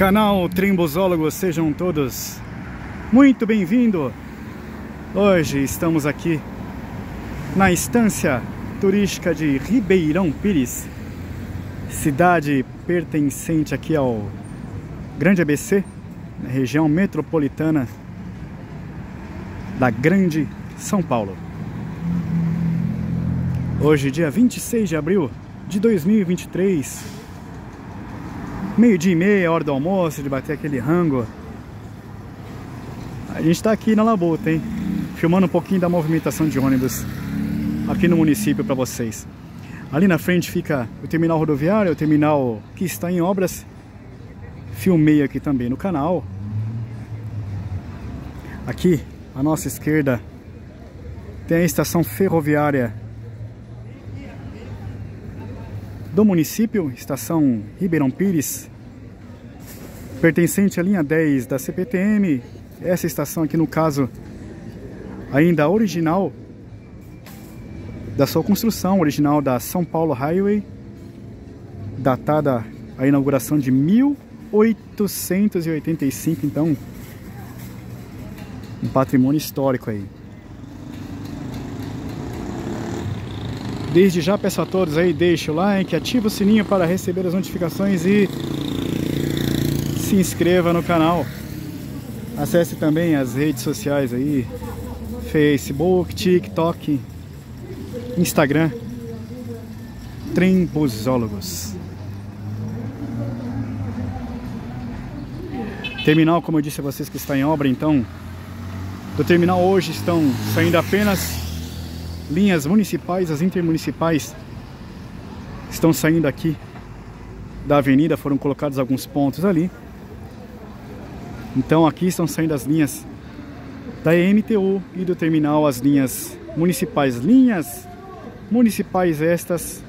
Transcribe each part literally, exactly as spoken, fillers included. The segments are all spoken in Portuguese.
Canal Trembozólogos, sejam todos muito bem-vindos. Hoje estamos aqui na estância turística de Ribeirão Pires, cidade pertencente aqui ao Grande A B C, na região metropolitana da Grande São Paulo. Hoje, dia vinte e seis de abril de dois mil e vinte e três, meio-dia e meia, hora do almoço, de bater aquele rango. A gente está aqui na Labuta, hein? Filmando um pouquinho da movimentação de ônibus aqui no município para vocês. Ali na frente fica o terminal rodoviário, o terminal que está em obras. Filmei aqui também no canal. Aqui, à nossa esquerda, tem a estação ferroviária do município, estação Ribeirão Pires, pertencente à linha dez da C P T M. Essa estação aqui, no caso, ainda original da sua construção, original da São Paulo Highway, datada a inauguração de mil oitocentos e oitenta e cinco, então um patrimônio histórico aí. Desde já peço a todos aí, deixe o like, ative o sininho para receber as notificações e se inscreva no canal. Acesse também as redes sociais aí, Facebook, TikTok, Instagram, Trembozólogos. Terminal, como eu disse a vocês, que está em obra, então do terminal hoje estão saindo apenas linhas municipais. As intermunicipais estão saindo aqui da avenida, foram colocados alguns pontos ali. Então aqui estão saindo as linhas da M T U e do terminal, as linhas municipais. Linhas municipais estas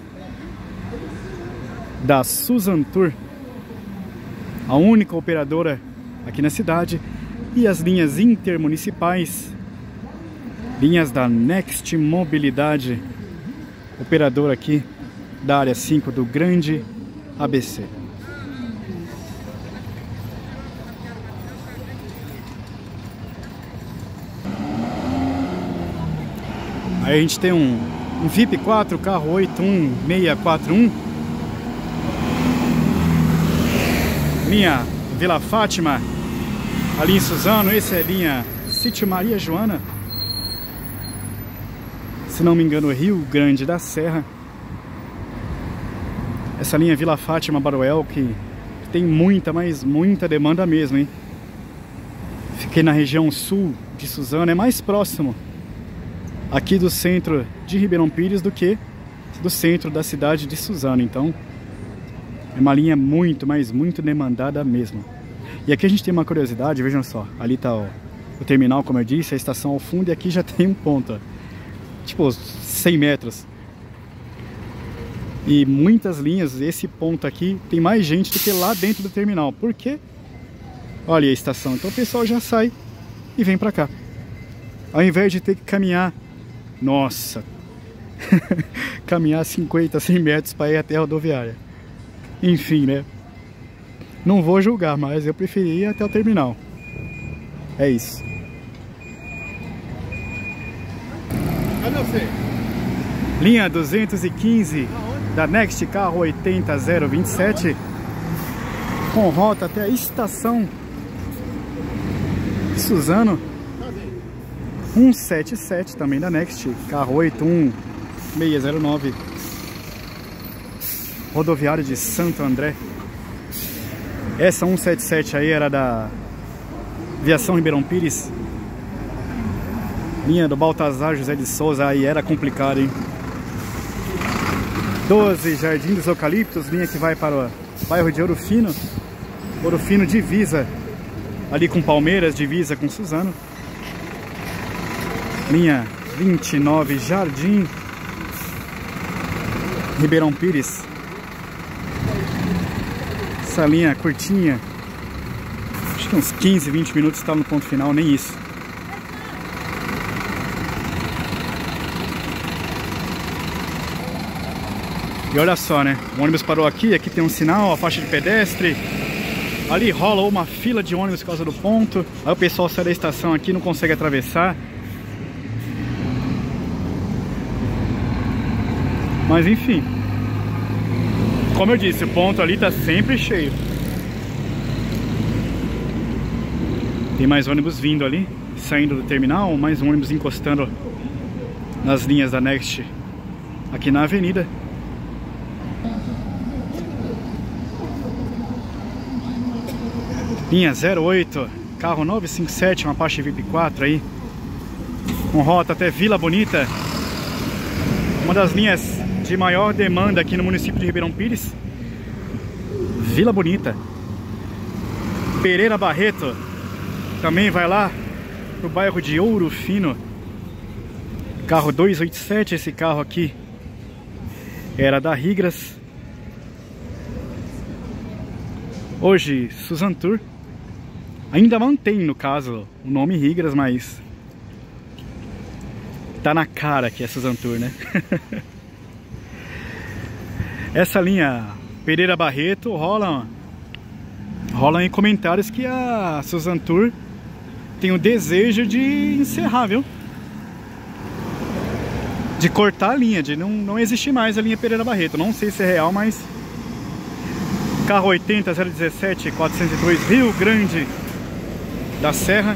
da Suzantur, a única operadora aqui na cidade, e as linhas intermunicipais, linhas da Next Mobilidade, operadora aqui da área cinco do Grande A B C. Aí a gente tem um, um V I P quatro, carro oito um seis quatro um, linha Vila Fátima, ali em Suzano. Esse é a linha City Maria Joana, se não me engano, Rio Grande da Serra. Essa linha Vila Fátima Baruel, que tem muita, mas muita demanda mesmo, hein? Fiquei na região sul de Suzano, é mais próximo aqui do centro de Ribeirão Pires do que do centro da cidade de Suzano. Então é uma linha muito, mas muito demandada mesmo. E aqui a gente tem uma curiosidade, vejam só. Ali está o, o terminal, como eu disse, a estação ao fundo, e aqui já tem um ponto, ó, tipo cem metros. E muitas linhas, esse ponto aqui tem mais gente do que lá dentro do terminal. Por quê? Olha a estação. Então o pessoal já sai e vem pra cá, ao invés de ter que caminhar, nossa, caminhar cinquenta, cem metros para ir até a rodoviária. Enfim, né? Não vou julgar, mas eu preferi ir até o terminal. É isso. Cadê você? Linha duzentos e quinze da Next, carro oitenta zero vinte e sete, com rota até a estação de Suzano. cento e setenta e sete também da Next, carro oito um seis zero nove, rodoviário de Santo André. Essa cento e setenta e sete aí era da Viação Ribeirão Pires, linha do Baltazar José de Souza. Aí era complicado, hein? doze Jardim dos Eucaliptos, linha que vai para o bairro de Ouro Fino. Ouro Fino divisa ali com Palmeiras, divisa com Suzano. Linha vinte e nove Jardim Ribeirão Pires. Essa linha curtinha, acho que uns quinze, vinte minutos está no ponto final, nem isso. E olha só, né? O ônibus parou aqui, aqui tem um sinal, a faixa de pedestre. Ali rola uma fila de ônibus por causa do ponto. Aí o pessoal sai da estação aqui e não consegue atravessar. Mas enfim, como eu disse, o ponto ali tá sempre cheio. Tem mais ônibus vindo ali, saindo do terminal, mais um ônibus encostando nas linhas da Next aqui na avenida. Linha zero oito, carro novecentos e cinquenta e sete, uma Apache V I P quatro aí, com rota até Vila Bonita. Uma das linhas de maior demanda aqui no município de Ribeirão Pires. Vila Bonita. Pereira Barreto também vai lá pro bairro de Ouro Fino. Carro duzentos e oitenta e sete, esse carro aqui era da Rigras. Hoje Suzantur. Ainda mantém, no caso, o nome Rigras, mas tá na cara que é Suzantur, né? Essa linha Pereira Barreto rola, rola em comentários que a Suzantur tem o desejo de encerrar, viu? De cortar a linha, de não, não existir mais a linha Pereira Barreto. Não sei se é real, mas... Carro oitenta zero dezessete quatrocentos e dois, Rio Grande da Serra.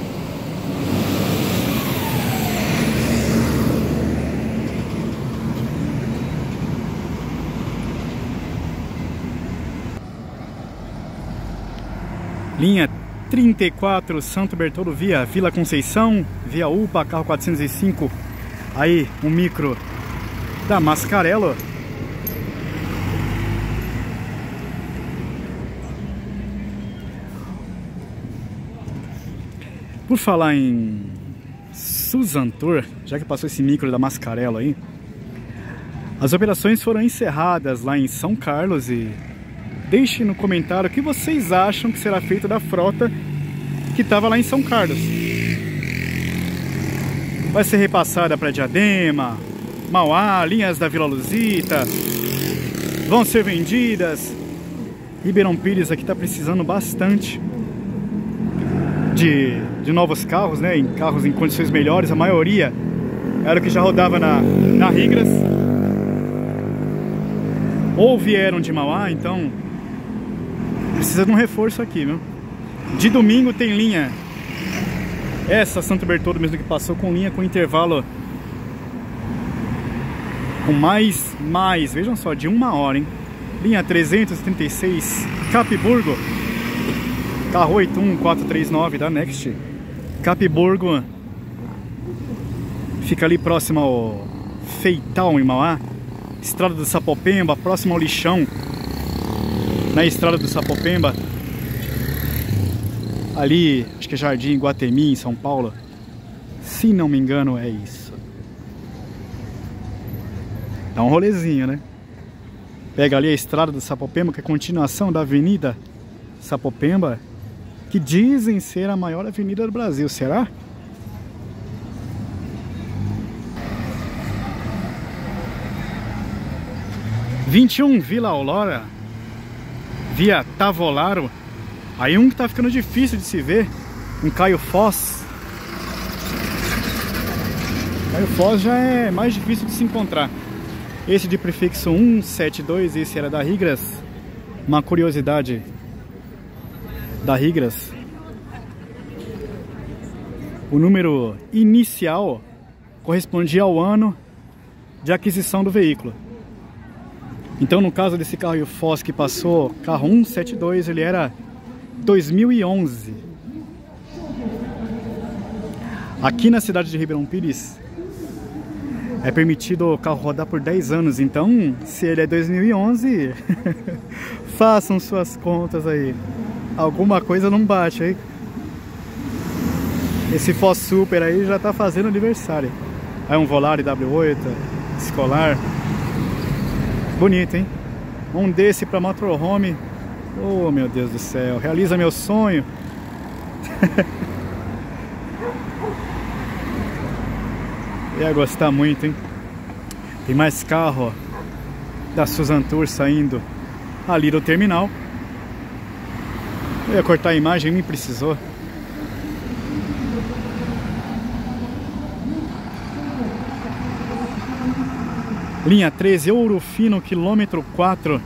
Linha trinta e quatro, Santo Bertoldo via Vila Conceição, via U P A, carro quatrocentos e cinco. Aí um micro da Mascarello. Por falar em Suzantur, já que passou esse micro da Mascarello aí, as operações foram encerradas lá em São Carlos. E deixe no comentário o que vocês acham que será feito da frota que estava lá em São Carlos. Vai ser repassada para Diadema, Mauá, linhas da Vila Luzita, vão ser vendidas. Ribeirão Pires aqui está precisando bastante de, de novos carros, né? Em carros em condições melhores. A maioria era o que já rodava na, na Rigras ou vieram de Mauá, então precisa de um reforço aqui, viu? De domingo tem linha, essa Santo Bertoldo mesmo que passou, com linha com intervalo com mais, mais, vejam só, de uma hora, hein? Linha trezentos e trinta e seis, Capiburgo, carro oito um quatro três nove da Next. Capiburgo fica ali próximo ao Feital, em Mauá. Estrada do Sapopemba, próximo ao Lixão, na estrada do Sapopemba. Ali, acho que é Jardim Guatemi, em São Paulo. Se não me engano, é isso. Dá um rolezinho, né? Pega ali a estrada do Sapopemba, que é a continuação da Avenida Sapopemba, que dizem ser a maior avenida do Brasil. Será? vinte e um, Vila Aurora, via Tavolaro. Aí um que tá ficando difícil de se ver, um Caio Foz. Caio Foz já é mais difícil de se encontrar. Esse de prefixo cento e setenta e dois, esse era da Rigras. Uma curiosidade da Rigras: o número inicial correspondia ao ano de aquisição do veículo. Então, no caso desse carro Foz que passou, carro cento e setenta e dois, ele era dois mil e onze. Aqui na cidade de Ribeirão Pires é permitido o carro rodar por dez anos. Então, se ele é dois mil e onze, façam suas contas aí. Alguma coisa não bate aí. Esse Foz Super aí já tá fazendo aniversário. Aí um Volare W oito escolar. Bonito, hein? Um desse pra motorhome. Oh, meu Deus do céu. Realiza meu sonho. Ia gostar muito, hein? Tem mais carro, ó, da Suzantur saindo ali do terminal. Eu ia cortar a imagem, nem precisou. Linha treze, Ouro Fino, quilômetro quatro.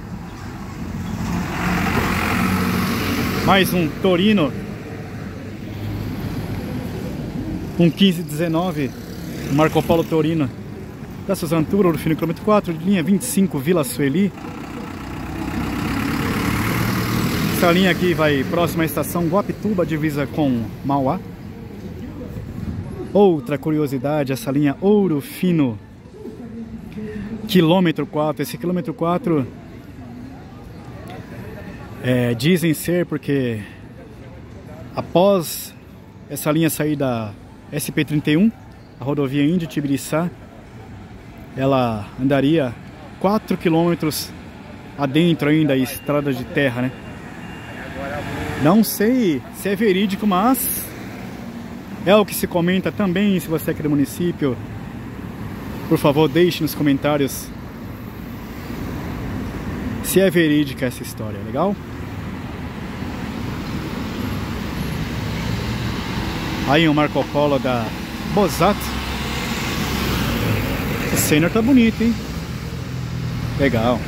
Mais um Torino. Um quinze dezenove. Marco Polo Torino. Da Suzantura, Ouro Fino, quilômetro quatro. Linha vinte e cinco, Vila Sueli. Essa linha aqui vai próxima à estação Guapituba, divisa com Mauá. Outra curiosidade, essa linha Ouro Fino, quilômetro quatro. Esse quilômetro quatro é, dizem ser porque após essa linha sair da S P trinta e um, a rodovia Índio Tibiriçá, ela andaria quatro quilômetros adentro ainda, a estrada de terra, né? Não sei se é verídico, mas é o que se comenta também. Se você é aqui do município, por favor, deixe nos comentários se é verídica essa história, legal? Aí um Marco Polo da Bosat. O Senhor tá bonito, hein? Legal.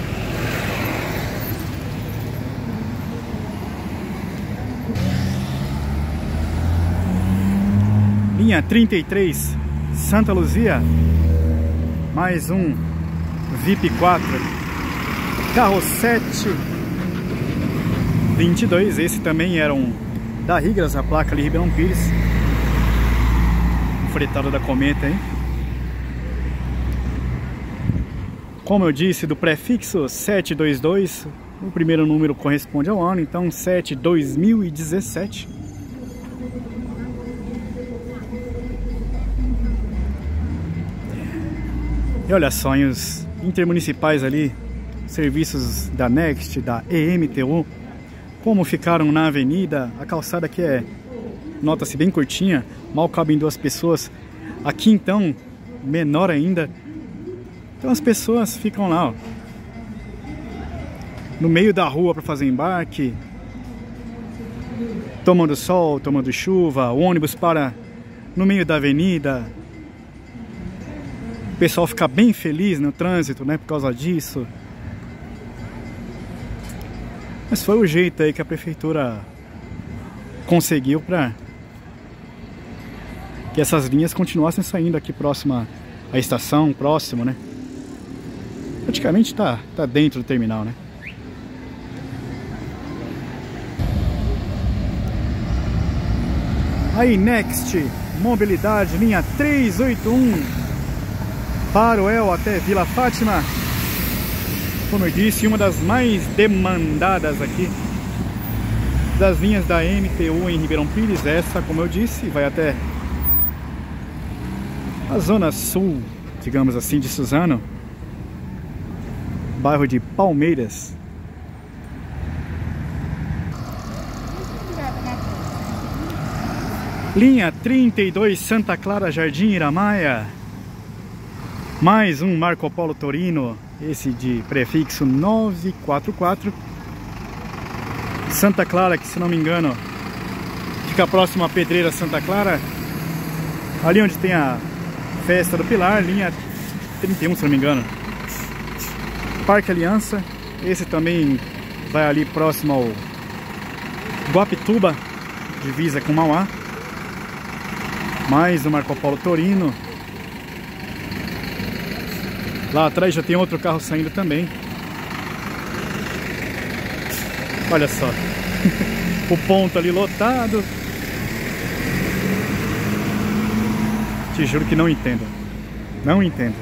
Linha trinta e três, Santa Luzia. Mais um V I P quatro. Carro sete vinte e dois. Esse também era um da Rigras, a placa ali Ribeirão Pires. Fretado da Cometa, hein? Como eu disse, do prefixo sete dois dois. O primeiro número corresponde ao ano, então sete dois mil e dezessete. E olha só, em os intermunicipais ali, serviços da Next, da E M T U, como ficaram na avenida. A calçada aqui é, nota-se, bem curtinha, mal cabem duas pessoas. Aqui então, menor ainda. Então as pessoas ficam lá, ó, no meio da rua para fazer embarque, tomando sol, tomando chuva. O ônibus para no meio da avenida. O pessoal fica bem feliz no trânsito, né, por causa disso. Mas foi o jeito aí que a prefeitura conseguiu para que essas linhas continuassem saindo aqui próxima à estação, próximo, né? Praticamente tá, tá dentro do terminal, né? Aí, Next Mobilidade, linha trezentos e oitenta e um. Paroel até Vila Fátima. Como eu disse, uma das mais demandadas aqui das linhas da M T U em Ribeirão Pires. Essa, como eu disse, vai até a zona sul, digamos assim, de Suzano, bairro de Palmeiras. Linha trinta e dois, Santa Clara, Jardim Iramaia. Mais um Marco Polo Torino, esse de prefixo nove quatro quatro. Santa Clara, que se não me engano fica próximo à Pedreira Santa Clara, ali onde tem a Festa do Pilar. Linha trinta e um, se não me engano. Parque Aliança, esse também vai ali próximo ao Guapituba, divisa com Mauá. Mais um Marco Polo Torino. Lá atrás já tem outro carro saindo também. Olha só. O ponto ali lotado. Te juro que não entendo. Não entendo.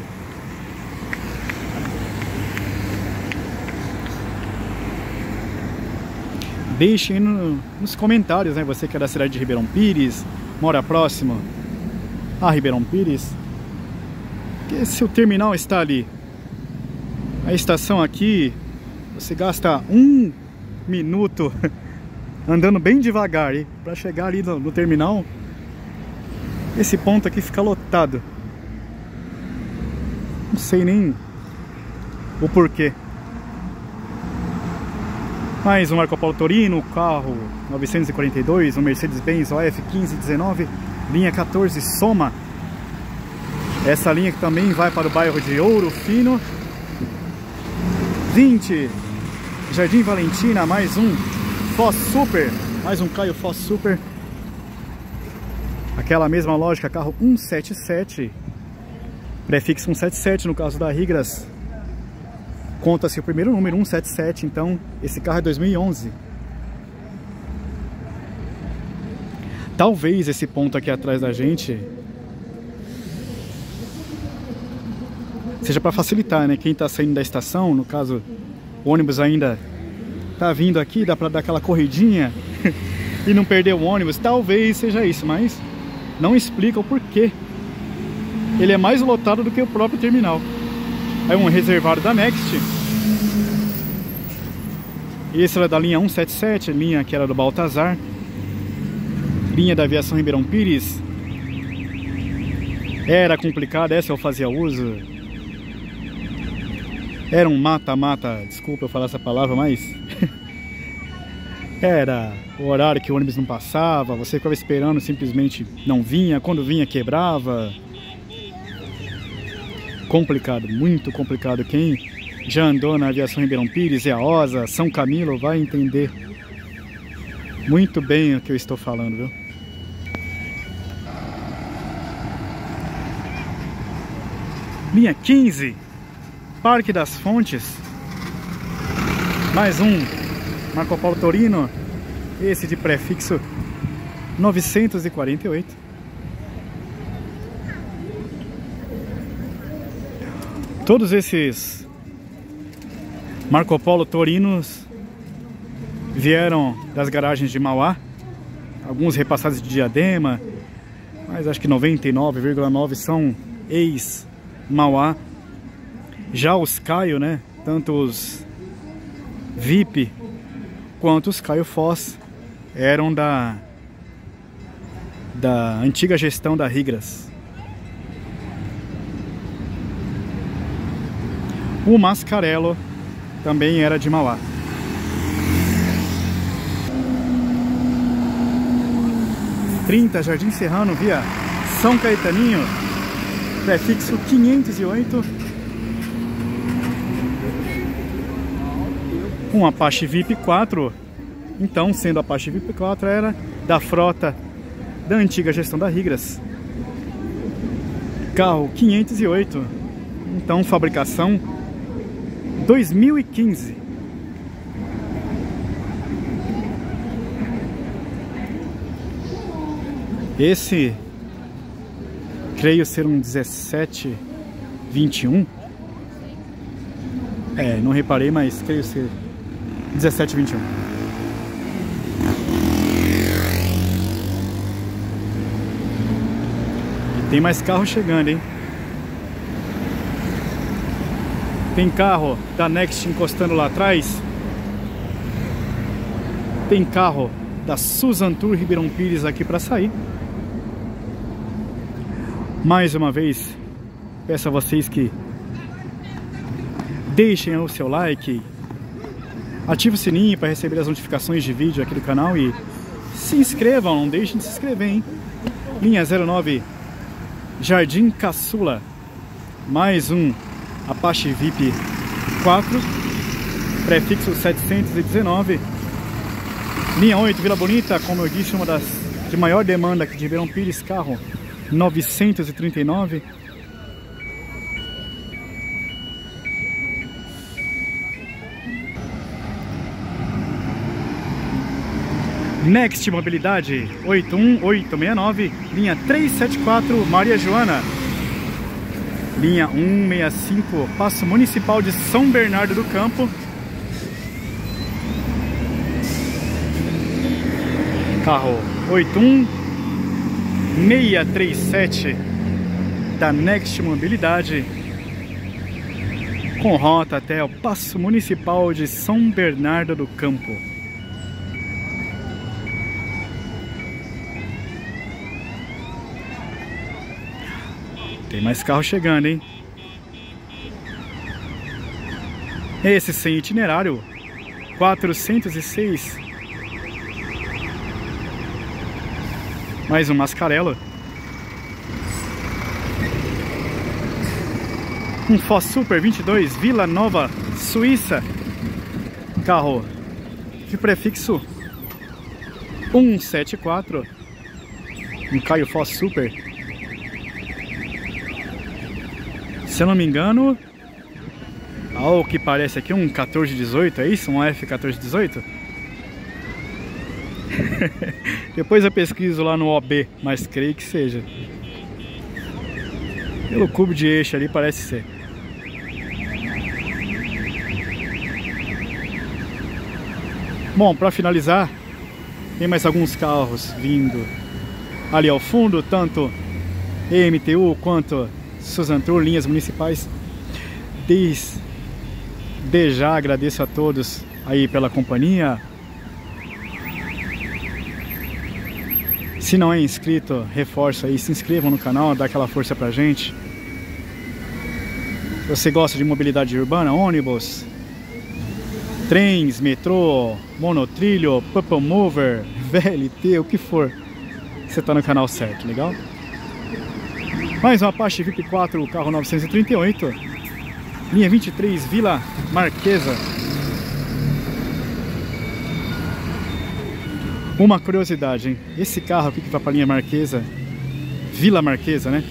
Deixe aí no, nos comentários, né? Você que é da cidade de Ribeirão Pires, mora próximo a Ribeirão Pires. Porque se o terminal está ali, a estação aqui, você gasta um minuto andando bem devagar para chegar ali no, no terminal. Esse ponto aqui fica lotado. Não sei nem o porquê. Mais um Marco Polo Torino, carro novecentos e quarenta e dois, um Mercedes-Benz O F quinze dezenove, linha quatorze Soma. Essa linha que também vai para o bairro de Ouro Fino. vinte, Jardim Valentina, mais um Foz Super, mais um Caio Foz Super. Aquela mesma lógica, carro cento e setenta e sete, prefixo cento e setenta e sete no caso da Rigras. Conta-se o primeiro número, cento e setenta e sete, então esse carro é dois mil e onze. Talvez esse ponto aqui atrás da gente seja para facilitar, né? Quem está saindo da estação, no caso o ônibus ainda tá vindo aqui, dá para dar aquela corridinha e não perder o ônibus. Talvez seja isso, mas não explica o porquê. Ele é mais lotado do que o próprio terminal. Aí um reservado da Next. Esse era da linha cento e setenta e sete, linha que era do Baltazar. Linha da aviação Ribeirão Pires. Era complicado, essa eu fazia uso. Era um mata-mata, desculpa eu falar essa palavra, mas era o horário que o ônibus não passava, você ficava esperando, simplesmente não vinha, quando vinha quebrava. Complicado, muito complicado. Quem já andou na aviação Ribeirão Pires, EAOSA, São Camilo, vai entender muito bem o que eu estou falando, viu? Linha quinze, Parque das Fontes. Mais um Marco Polo Torino, esse de prefixo novecentos e quarenta e oito. Todos esses Marco Polo Torinos vieram das garagens de Mauá, alguns repassados de Diadema, mas acho que noventa e nove vírgula nove por cento são ex-Mauá. Já os Caio, né, tanto os V I P quanto os Caio Foz eram da, da antiga gestão da Rigras. O Mascarello também era de Mauá. trinta, Jardim Serrano, via São Caetaninho, prefixo quinhentos e oito. Um Apache V I P quatro. Então, sendo Apache V I P quatro, era da frota da antiga gestão da Rigras. Carro quinhentos e oito. Então, fabricação dois mil e quinze. Esse, creio ser um dezessete vinte e um. É, não reparei, mas creio ser dezessete vinte e um. E tem mais carro chegando, hein? Tem carro da Next encostando lá atrás. Tem carro da Susan Tour Ribeirão Pires aqui para sair. Mais uma vez, peço a vocês que deixem o seu like, ative o sininho para receber as notificações de vídeo aqui do canal e se inscrevam, não deixem de se inscrever, hein? Linha zero nove, Jardim Caçula, mais um Apache V I P quatro, prefixo setecentos e dezenove. Linha oito, Vila Bonita, como eu disse, uma das de maior demanda aqui de Ribeirão Pires, carro novecentos e trinta e nove. Next Mobilidade oito um oito seis nove, linha trezentos e setenta e quatro, Maria Joana. Linha cento e sessenta e cinco, Paço Municipal de São Bernardo do Campo. Carro oito um seis três sete da Next Mobilidade, com rota até o Paço Municipal de São Bernardo do Campo. Tem mais carro chegando, hein? Esse sem itinerário, quatrocentos e seis. Mais um Mascarello. Um Foz Super vinte e dois, Vila Nova, Suíça. Carro de prefixo cento e setenta e quatro. Um Caio Foz Super. Se eu não me engano, ao que parece aqui, um quatorze dezoito, é isso? Um F quatorze dezoito? Depois eu pesquiso lá no O B, mas creio que seja. Pelo cubo de eixo ali parece ser. Bom, para finalizar, tem mais alguns carros vindo ali ao fundo, tanto E M T U quanto Susan Tour, linhas municipais. Desde já agradeço a todos aí pela companhia. Se não é inscrito, reforço aí, se inscrevam no canal, dá aquela força pra gente. Se você gosta de mobilidade urbana, ônibus, trens, metrô, monotrilho, Purple Mover, V L T, o que for, você tá no canal certo, legal? Mais um Apache V I P quatro, carro novecentos e trinta e oito, linha vinte e três, Vila Marquesa. Uma curiosidade, hein? Esse carro aqui que vai pra linha Marquesa, Vila Marquesa, né?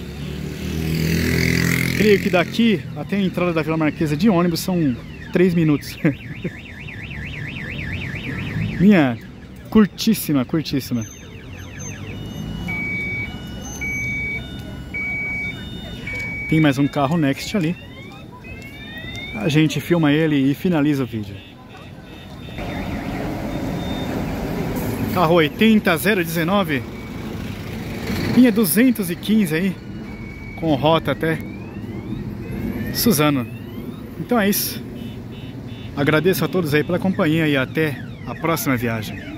Creio que daqui até a entrada da Vila Marquesa de ônibus são três minutos. Linha curtíssima, curtíssima. Tem mais um carro Next ali. A gente filma ele e finaliza o vídeo. Carro oitenta zero dezenove. Linha duzentos e quinze aí. Com rota até Suzano. Então é isso. Agradeço a todos aí pela companhia e até a próxima viagem.